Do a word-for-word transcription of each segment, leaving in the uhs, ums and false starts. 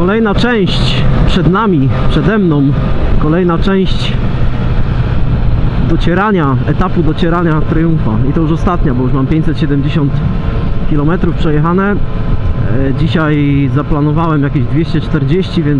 Kolejna część przed nami, przede mną. Kolejna część docierania, etapu docierania Triumfa. I to już ostatnia, bo już mam pięćset siedemdziesiąt kilometrów przejechane. Dzisiaj zaplanowałem jakieś dwieście czterdzieści, więc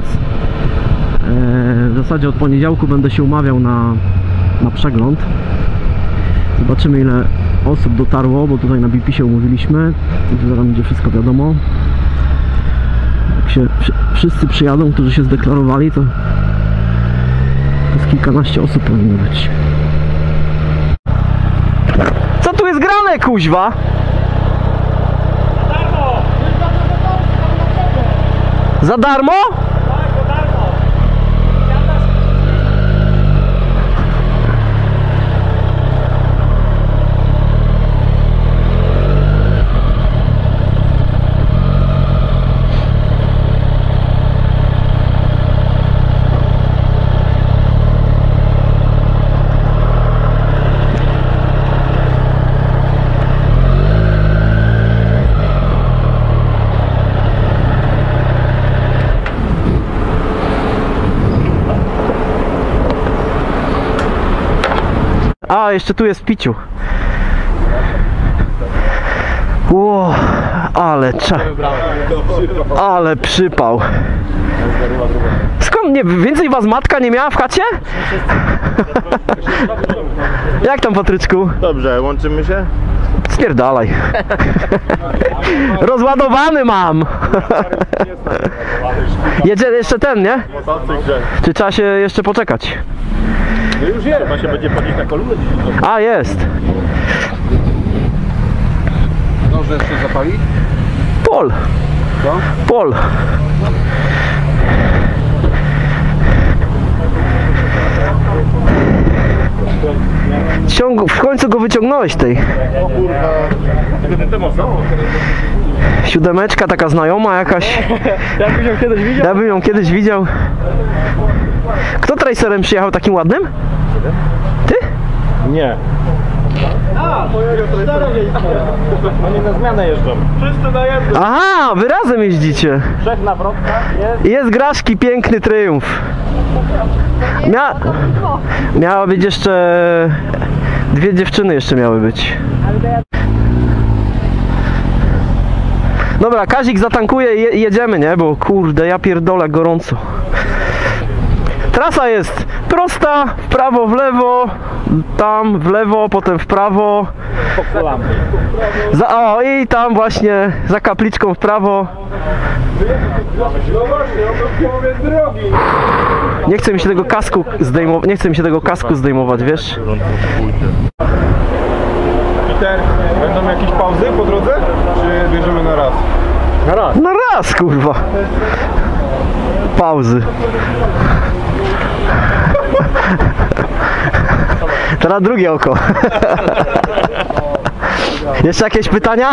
w zasadzie od poniedziałku będę się umawiał na, na przegląd. Zobaczymy, ile osób dotarło, bo tutaj na B P się umówiliśmy. Zaraz będzie wszystko wiadomo. Jak się wszyscy przyjadą, którzy się zdeklarowali, to, to z kilkanaście osób powinno być. Co tu jest grane, kuźwa? Za darmo? Tak, za darmo. A, jeszcze tu jest piciu. Ło, ale cza... Ale przypał. Skąd nie? Więcej was matka nie miała w chacie? Jak tam, Patryczku? Dobrze, łączymy się? Spierdalaj. Rozładowany mam. Jedzie jeszcze ten, nie? Czy trzeba się jeszcze poczekać? No już jest. Chyba się będzie podnieść na kolumnę. A, jest. Dobrze jeszcze zapalić? Pol. Co? Pol. Ciąg... W końcu go wyciągnąłeś tej. O kurwa. Ty mocno? Siódemeczka taka znajoma jakaś. Jakbyś ją kiedyś widział? Ja bym ją kiedyś widział. Kto tracerem przyjechał takim ładnym? Ty? Nie. A, to jest oni na zmianę jeżdżą. Wszyscy na jedno. Aha, wy razem jeździcie. Trzech na wrotkach jest. Jest Graszki, piękny Triumf. Mia... Miała być jeszcze... Dwie dziewczyny jeszcze miały być. Dobra, Kazik zatankuje i je, jedziemy, nie? Bo kurde, ja pierdolę, gorąco. Trasa jest prosta, w prawo, w lewo, tam w lewo, potem w prawo. Za, o, i tam właśnie za kapliczką w prawo. Nie chce mi się tego kasku zdejmować, nie chce mi się tego kasku zdejmować, wiesz? Peter, będą jakieś pauzy po drodze? Czy bierzemy na raz? Na raz. Na raz, kurwa. Pauzy. Teraz drugie oko. Jeszcze jakieś pytania?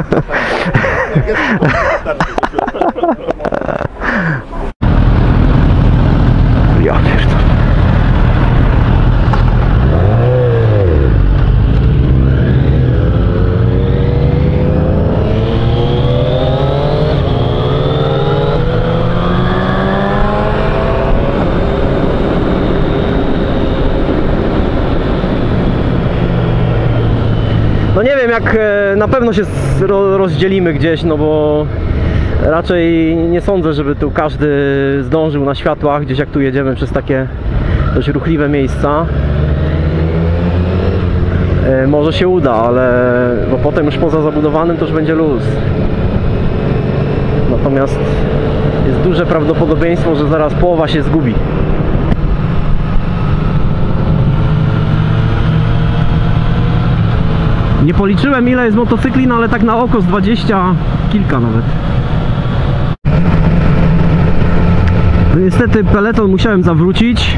Ja pierdolę. No nie wiem, jak na pewno się rozdzielimy gdzieś, no bo raczej nie sądzę, żeby tu każdy zdążył na światłach, gdzieś jak tu jedziemy przez takie dość ruchliwe miejsca. Może się uda, ale bo potem już poza zabudowanym to już będzie luz. Natomiast jest duże prawdopodobieństwo, że zaraz połowa się zgubi. Nie policzyłem, ile jest motocykli, no ale tak na oko z dwadzieścia kilka nawet. No niestety peleton musiałem zawrócić,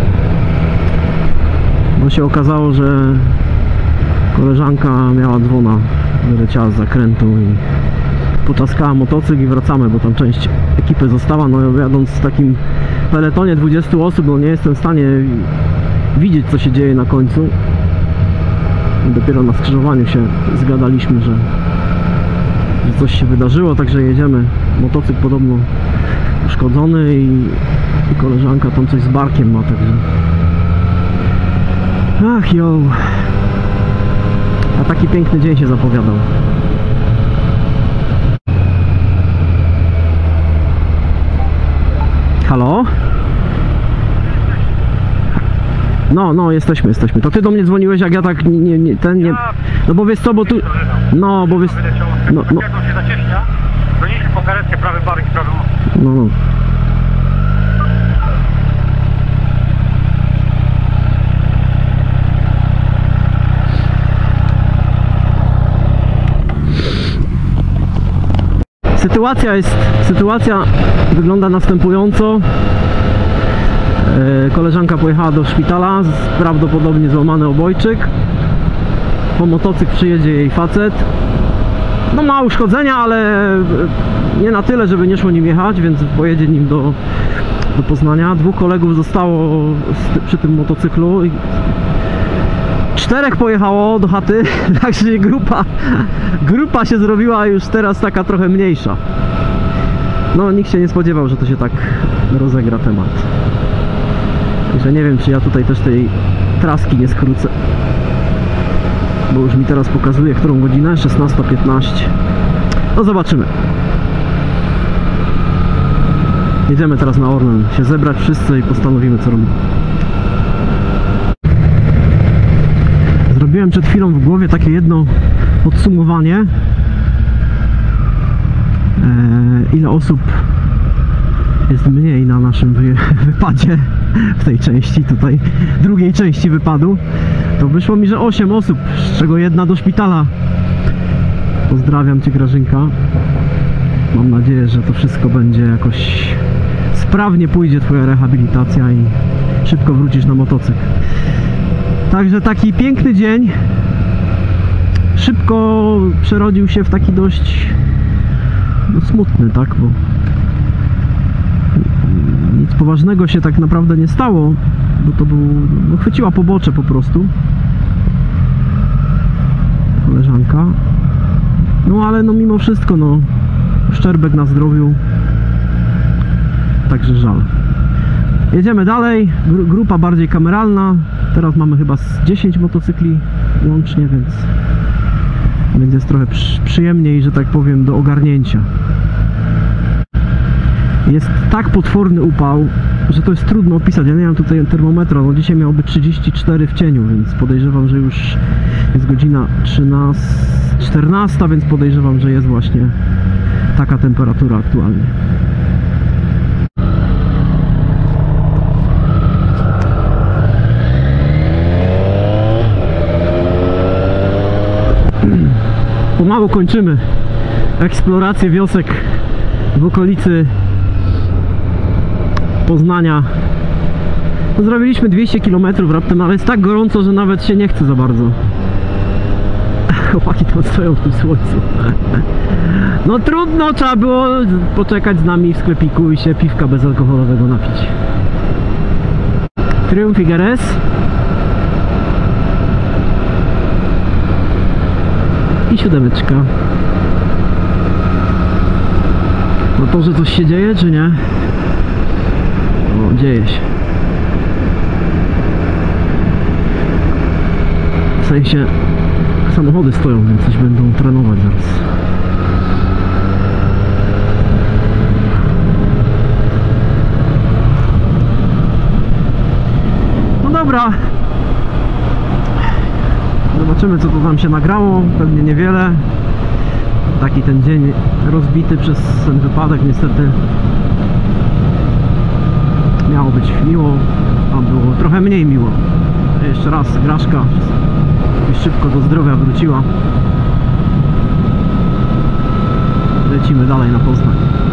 bo się okazało, że koleżanka miała dzwona, wyleciała z zakrętu i poczaskała motocykl i wracamy, bo tam część ekipy została. No jadąc w takim peletonie dwudziestu osób, no nie jestem w stanie widzieć, co się dzieje na końcu. Dopiero na skrzyżowaniu się zgadaliśmy, że, że coś się wydarzyło, także jedziemy. Motocykl podobno uszkodzony i, i koleżanka tam coś z barkiem ma, także... Ach jo. A taki piękny dzień się zapowiadał. Halo? No, no, jesteśmy, jesteśmy. To ty do mnie dzwoniłeś, jak ja tak nie, nie, nie ten nie... No bo wiesz co, bo tu... No, bo wiesz... No, no. Jak on się zacieśnia, goniliśmy po karetkę, prawy barek i prawy most. No, no. Sytuacja jest, sytuacja wygląda następująco. E, koleżanka pojechała do szpitala, z, prawdopodobnie złamany obojczyk. Po motocykl przyjedzie jej facet. No ma uszkodzenia, ale nie na tyle, żeby nie szło nim jechać, więc pojedzie nim do, do Poznania. Dwóch kolegów zostało z, przy tym motocyklu. Czterech pojechało do chaty, także grupa, grupa się zrobiła już teraz taka trochę mniejsza. No nikt się nie spodziewał, że to się tak rozegra temat. Także nie wiem, czy ja tutaj też tej traski nie skrócę. Bo już mi teraz pokazuje, którą godzinę, szesnasta piętnaście. No zobaczymy. Jedziemy teraz na Orlen, się zebrać wszyscy i postanowimy, co robimy. Zrobiłem przed chwilą w głowie takie jedno podsumowanie, eee, ile osób jest mniej na naszym wy wypadzie, w tej części tutaj, drugiej części wypadu. To wyszło mi, że osiem osób, z czego jedna do szpitala. Pozdrawiam Cię, Grażynka. Mam nadzieję, że to wszystko będzie jakoś sprawnie pójdzie Twoja rehabilitacja i szybko wrócisz na motocykl. Także taki piękny dzień szybko przerodził się w taki dość no, smutny, tak, bo nic poważnego się tak naprawdę nie stało, bo to był, no, chwyciła pobocze po prostu koleżanka, no ale no mimo wszystko, no szczerbek na zdrowiu, także żal. Jedziemy dalej, grupa bardziej kameralna. Teraz mamy chyba z dziesięć motocykli łącznie, więc, więc jest trochę przy, przyjemniej, że tak powiem, do ogarnięcia. Jest tak potworny upał, że to jest trudno opisać. Ja nie mam tutaj termometra, no dzisiaj miało być trzydzieści cztery w cieniu, więc podejrzewam, że już jest godzina trzynasta, czternasta, więc podejrzewam, że jest właśnie taka temperatura aktualnie. Pomału kończymy eksplorację wiosek w okolicy Poznania. No, zrobiliśmy dwieście kilometrów raptem, ale jest tak gorąco, że nawet się nie chce za bardzo. Chłopaki tam stoją w tym słońcu. No trudno, trzeba było poczekać z nami w sklepiku i się piwka bezalkoholowego napić. Triumph Figueres. I siódemeczka. No to, że coś się dzieje, czy nie? O, dzieje się. W sensie samochody stoją, więc coś będą trenować zaraz. No dobra. Zobaczymy, co to tam się nagrało. Pewnie niewiele. Taki ten dzień rozbity przez ten wypadek, niestety. Miało być miło, a było trochę mniej miło. Jeszcze raz Graszka szybko do zdrowia wróciła. Lecimy dalej na Poznań.